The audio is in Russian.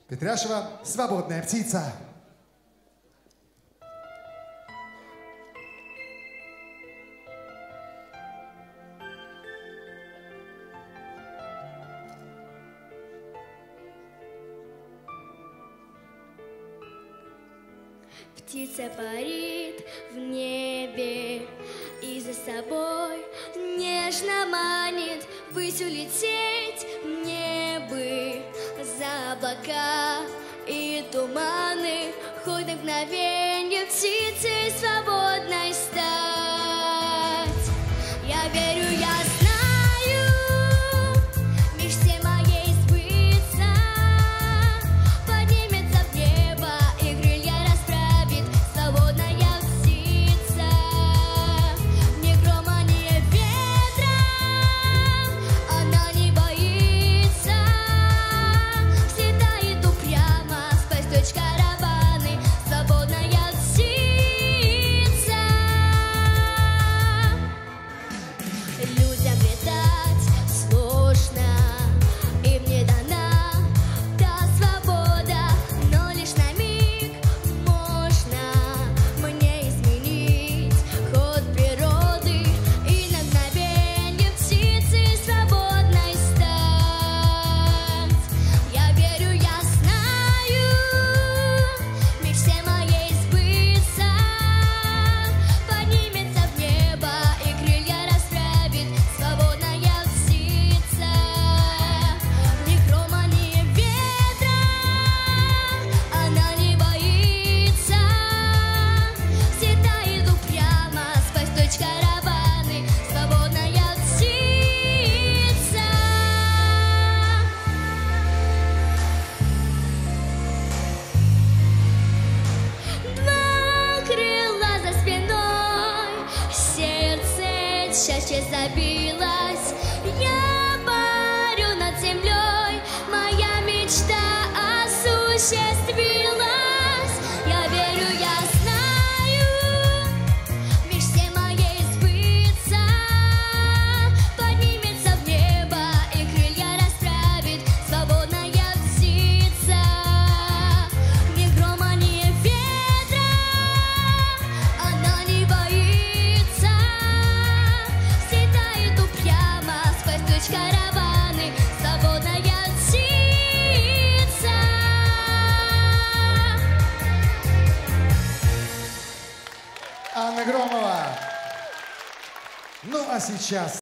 Петряшева «Свободная птица». Птица парит в небе и за собой нежно манит. Ввысь улететь мне бы за облака и туманы, хоть на мгновенье птицей свободной стать. Я верю, я знаю, мечте моей сбыться, поднимется в небо и крылья расправит свободная птица. Ни грома, ни ветра она не боится, взлетает упрямо сквозь точки караваны, свободная птица. Людям летать сложно, им не дана та свобода, но лишь на миг можно мне изменить ход природы и на мгновенье птицей свободной стать. Я верю, я знаю, мечте моей сбыться, поднимется в небо и крылья расправит свободная птица. Ни грома, ни ветра она не боится, взлетает упрямо сквозь точки караваны, свободная птица. Два крыла за спиной, сердце чаще забилось. Я парю над землей, моя мечта осуществилась. Я верю, я знаю, мечте моей сбыться, поднимется в небо и крылья расправит свободная птица. Ни грома, ни ветра она не боится, взлетает упрямо сквозь точки караваны, свободная птица. Анна Громова. Ну а сейчас...